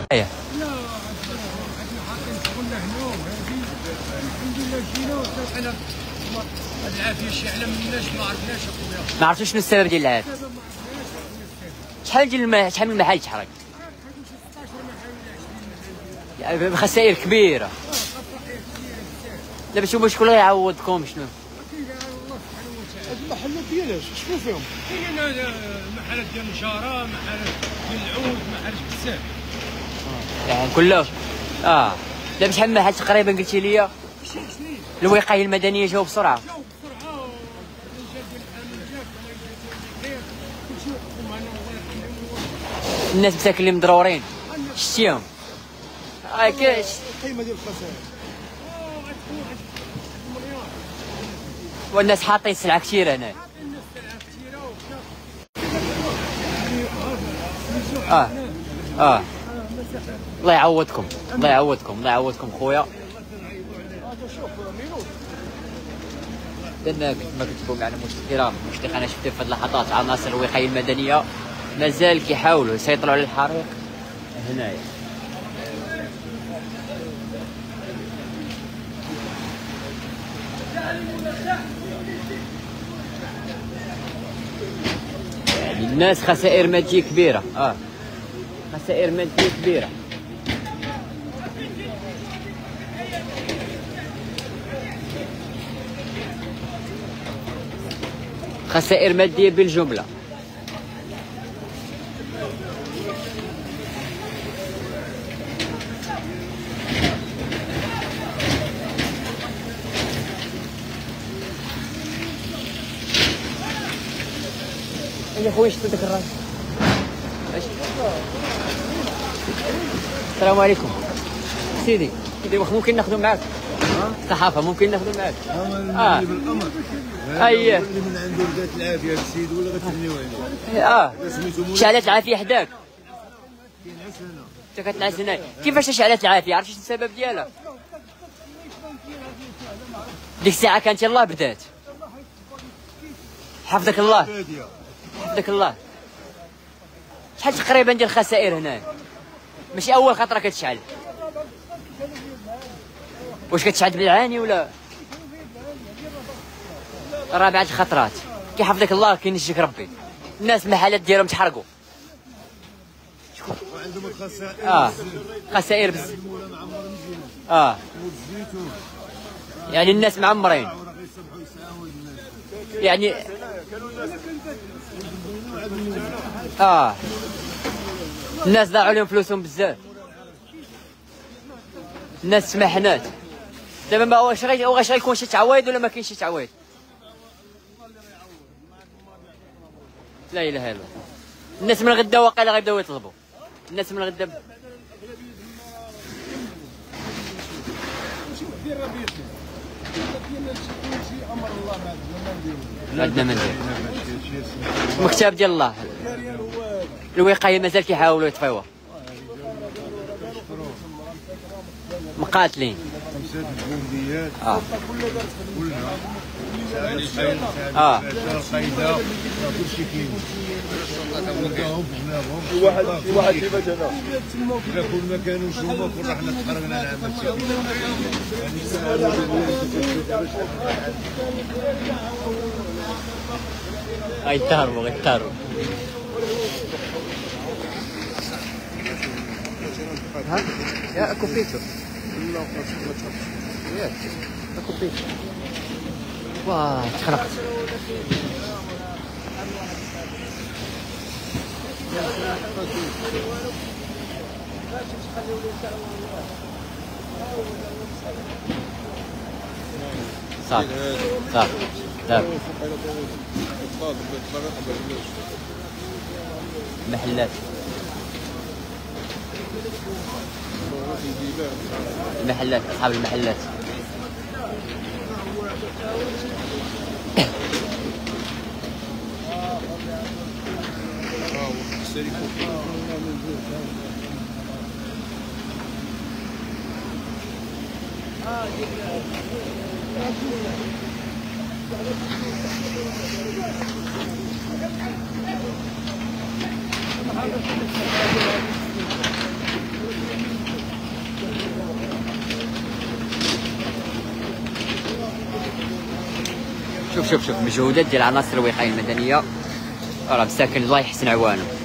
لا قلنا هنا الحمد لله جينا وصافحنا العافيه شي على مناش ما عرفناش اخويا. ما عرفتوش شنو السبب ديال العافيه؟ شحال من المحل تحرق؟ خسائر كبيره. دابا شوفوا شكون اللي يعوضكم شنو؟ هاد المحلات ديالاش شنو فيهم؟ كاين محلات ديال النجاره، محلات ديال العود، محلات بزاف. يعني كله دابا شحال من محل تقريبا قلتي لي؟ الوقايه المدنيه جاوا بسرعه. الناس مساكنين مضرورين شتيهم. كاش القيمه ديال الخسائر والناس حاطين سلعه كثيره هنا. الله يعوضكم، الله يعوضكم، الله يعوضكم خويا. لأن كما كتبوا معنا مشكلة أنا شفت في هذه اللحظات عناصر الوقاية المدنية مازال كيحاولوا يسيطروا على الحريق هنايا. يعني الناس خسائر مادية كبيرة. خسائر مادية كبيرة. خسائر مادية بالجملة. يا خويا شتو داك الراجل؟ السلام عليكم سيدي. ممكن ناخذوا معاك الصحافة؟ ممكن ناخذوا معاك؟ بالامر اييه اللي من عنده ردات العافيه السيد ولا غتهنيو عليه. شعلات العافيه حداك؟ كينعس هنا. انت كتنعس هنا. كيفاش شعلات العافيه؟ عرفتي شنو السبب ديالها؟ ديك الساعه كانت يلاه بدات. حفظك الله، حفظك الله. شحال تقريبا ديال الخسائر هنا؟ ماشي اول خطره كتشعل. واش كتشعل بالعاني ولا رابعه الخطرات؟ كيحفظك الله كينجيك ربي. الناس المحلات ديالهم تحرقوا. وعندهم الخسائر خسائر بزاف. يعني الناس معمرين. يعني الناس ضاعوا لهم فلوسهم بزاف. الناس سمحنات. دابا ما واش غيكون شي تعويض ولا ما كاينش شي تعويض؟ لا اله الا الله. الناس من غدا واقيلا غيبداو يطلبوا. الناس من غدا عندنا ما ندير. المكتب ديال الله الوقايه مازال كيحاولوا يطفيوها. مقاتلين. كلشي كاين. واحد كيفاش هنا الا كون ما كانوش هما كون رحنا تخرجنا نعمل غيتهربوا غيتهربوا. يا كوبيتو ياك كوبيتو. واه تخرقت. صافي صافي صافي. محلات المحلات اصحاب المحلات. شوف مجهودات ديال عناصر الوقايه المدنيه، راه مساكن الله يحسن عوانهم.